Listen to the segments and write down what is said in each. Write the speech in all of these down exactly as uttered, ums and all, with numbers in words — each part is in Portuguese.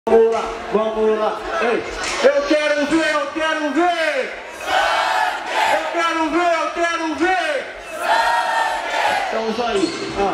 Vamos lá, vamos lá. Ei, eu quero ver, eu quero ver. Sangue! Eu quero ver, eu quero ver. Sangue! Então isso aí. Ah.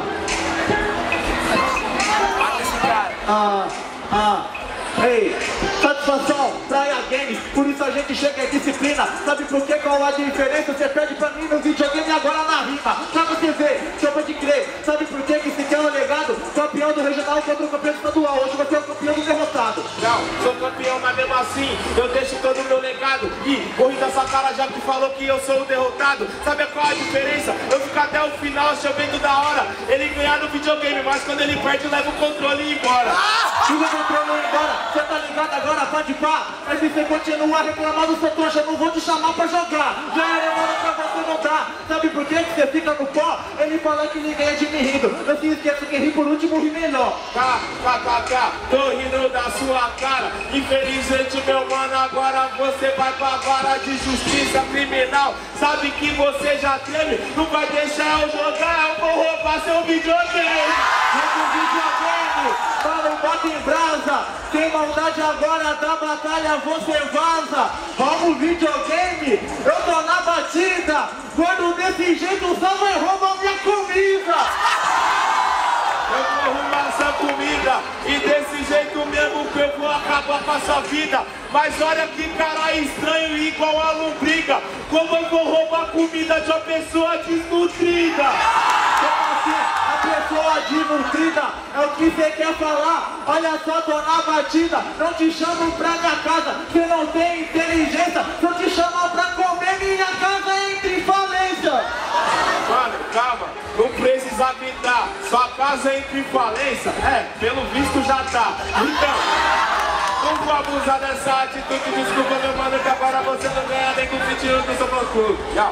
Mata esse cara. Ah, ah. Ei, satisfação, Praia Games, por isso a gente chega em disciplina. Sabe por que? Qual a diferença? Você pede pra mim no videogame agora na rima. Pra você ver, você pode crer. Sabe por que que esse ano é legado? Campeão do regional contra o campeão estadual. Hoje você é o campeão do derrotado. Não, sou campeão, mas mesmo assim eu deixo todo o meu legado. E corri dessa cara já que falou que eu sou o derrotado. Sabe qual a diferença? Eu fico até o final chovendo da hora. Ele ganhar no videogame, mas quando ele perde leva o controle e ir embora. Liga o controle e ir embora. Você tá ligado agora, pode pá. Mas se você continuar reclamando, seu trouxa, eu não vou te chamar pra jogar. Já era hora pra você não dar. Sabe por que que você fica no pó? Ele fala que ninguém é de me rindo. Eu se esqueço que ri por último, ri melhor. K, K, K, K, tô rindo da sua cara. Infelizmente, meu mano, agora você vai pra vara de justiça criminal. Sabe que você já treme, não vai deixar eu jogar. Eu vou roubar seu videogame. Rouba o videogame, fala o bota em brasa. Sem maldade agora da batalha você vaza. Rouba o videogame, eu tô na batida. Quando desse jeito só vai roubar minha comida. Eu vou arrumar essa comida e desse jeito mesmo que eu vou acabar com a sua vida. Mas olha que cara estranho, igual a lombriga. Como eu vou roubar comida de uma pessoa desnutrida? Como assim? A pessoa desnutrida é o que você quer falar? Olha só, tô na batida. Não te chamo pra minha casa, você não tem inteligência. Se eu te chamar pra comer, minha casa entra em falência. Mano, calma, não precisa gritar. Sua casa entra em falência? É, pelo visto já tá. Então, não vou abusar dessa atitude. Desculpa, meu mano, que agora você não ganha nem com vinte anos do seu fã-clube. Tchau.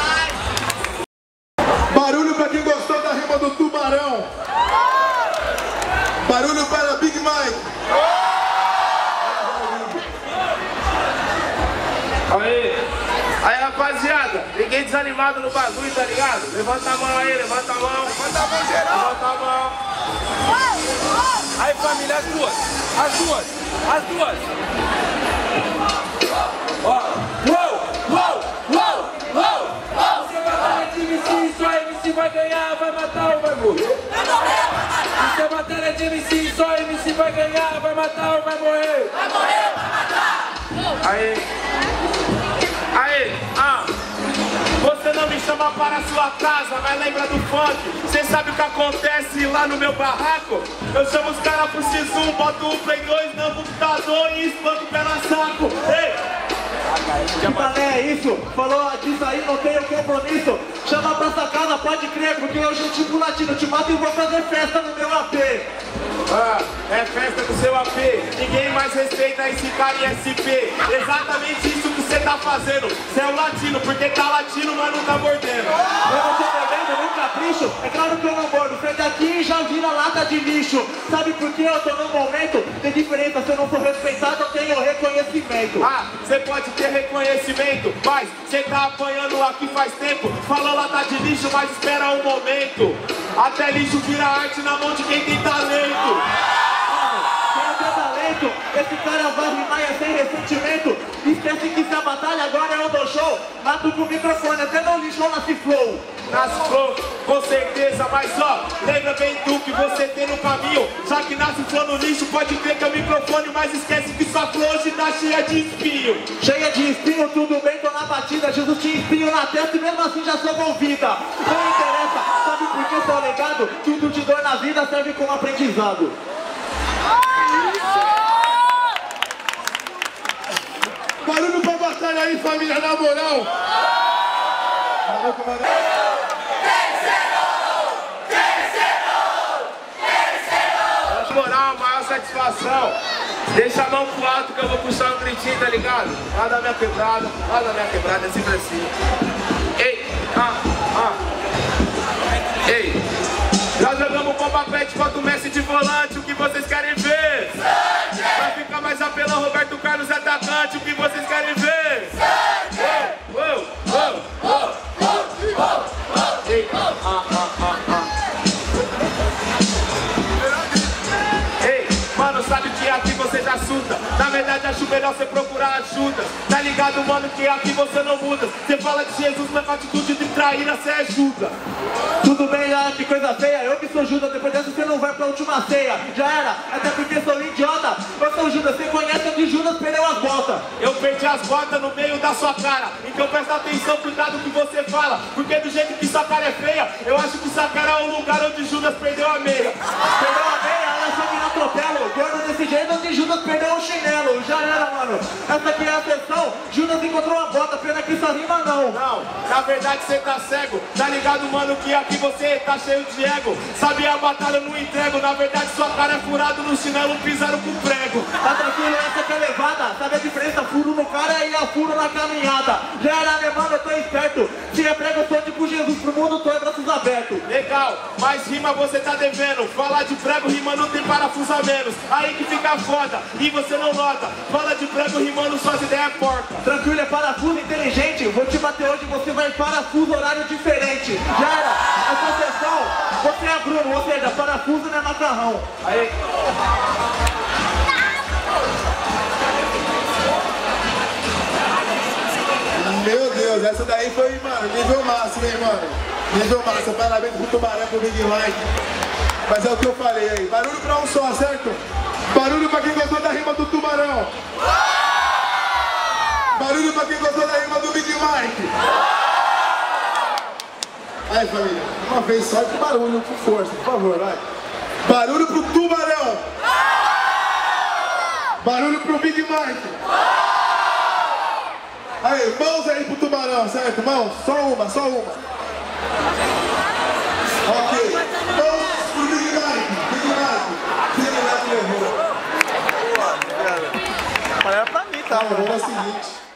Barulho pra quem gostou da rima do tubarão. Barulho para Big Mike. Aí, aí rapaziada, ninguém desanimado no bagulho, tá ligado? Levanta a mão aí, levanta a mão. Levanta a mão geral. Levanta a mão. Aí família, as duas, as duas, as duas. Ó, uou, uou, uou, uou, uou. Você batalha de M C, só M C vai ganhar, vai matar ou vai morrer? Vai morrer ou vai matar? Você batalha de M C, só M C vai ganhar, vai matar ou vai morrer? Vai morrer ou vai matar? Aí, aí, ah. Você não me chama para sua casa, mas lembra do funk. Cê sabe o que acontece lá no meu barraco? Eu chamo os caras pro X um, boto o Play dois no computador e espanco o pé na saco. Ei! Que balé é isso? Falou disso aí, não tenho compromisso. Chama pra essa casa, pode crer, porque hoje eu tipo latino, te mato e vou fazer festa no meu A P. Ah, é festa do seu A P. Ninguém mais respeita esse cara em S P. Exatamente isso que você tá fazendo. Você é um latino, porque tá latino, mas não tá mordendo. Eu não tô bebendo num capricho, é claro que eu não mordo. Sai daqui e já vira lata de lixo. Sabe por que eu tô no momento? Tem diferença, se eu não for respeitado, eu tenho reconhecimento. Ah, você pode ter reconhecimento, mas você tá apanhando aqui faz tempo. Falou lata de lixo, mas espera um momento. Até lixo vira arte na mão de quem tem talento. Quem tem talento, esse cara vai rimar e é sem ressentimento. Esquece que se a batalha agora é o do show. Mato com o microfone, até no lixo ou nasce flow. Nasce flow, com certeza, mas ó, lembra bem do que você tem no caminho. Já que nasce flow no lixo, pode crer que é o microfone, mas esquece que sua flow hoje tá cheia de espinho. Cheia de espinho, tudo bem, tô na batida. Jesus tinha espinho na testa e mesmo assim já sou movida. Não interessa, sabe por que seu legado? Tudo de dor na vida serve como aprendizado. Barulho pra batalha aí, família, na moral. Na moral, maior satisfação. Deixa a mão pro alto que eu vou puxar um gritinho, tá ligado? Lá da minha quebrada, lá da minha quebrada, é sempre assim. Ei, ah, ah. Ei, nós jogamos bomba pet contra o Messi de volante, o que vocês querem ver? Sangue! Vai ficar mais apelão, Roberto Carlos atacante, o que vocês querem ver? Sangue! Uou, uou, uou, uou, uou, uou. Ei, ah, ah, ah, ah. Ei, mano, sabe que aqui você já se assusta. Na verdade acho melhor você procurar ajuda. Tá ligado, mano, que aqui você não muda. Você fala de Jesus, mas com atitude de traíra você ajuda. Tudo bem, ah, que coisa feia, eu que sou Judas, depois dessa você não vai pra última ceia. Já era, até porque sou idiota. Eu sou Judas, você conhece onde Judas perdeu as botas. Eu perdi as botas no meio da sua cara. Então presta atenção, cuidado do que você fala. Porque do jeito que sua cara é feia, eu acho que sua cara é o lugar onde Judas perdeu a meia. Perdeu a meia, ela só que não atropela. Gordo desse jeito onde Judas perdeu o chinelo. Já era, mano. Essa aqui é a sessão. Judas encontrou uma bota, pena que só rima não. Não, na verdade você tá cego. Tá ligado, mano, que aqui você tá cheio de ego. Sabe a batalha, eu não entrego. Na verdade sua cara é furado no chinelo, pisaram com prego. Tá tranquilo, essa que é levada. Sabe a diferença? Furo no cara e a furo na caminhada. Já era, né, mano? Eu tô esperto. Se é prego, eu sou tipo Jesus pro mundo, tô em braços abertos. Legal, mas rima você tá devendo. Falar de prego rimando tem parafuso a menos. Aí que fica foda, e você não nota. Fala de prego rimando, suas ideias é porca. Tranquilo, é parafuso inteligente. Vou te bater hoje, você vai em parafuso horário diferente. Já era, essa sessão, você é Bruno, ou seja, parafuso não é macarrão. Aí. Meu Deus, essa daí foi, mano, nível máximo, hein, mano? Nível máximo, parabéns pro Tubarão, pro Big Mike. Mas é o que eu falei aí, barulho pra um só, certo? Barulho pra quem gostou da rima do Tubarão. Barulho pra quem gostou da rima do Big Mike. Aí, família, uma vez só com barulho, com força, por favor, vai. Barulho pro Tubarão. Barulho pro Big Mike. Aí, mãos aí pro Tubarão, certo? Mãos, só uma, só uma. Ok, mãos pro Big Mike. Big Mike. Big Mike levou. Olha pra mim, tá? Agora é o seguinte.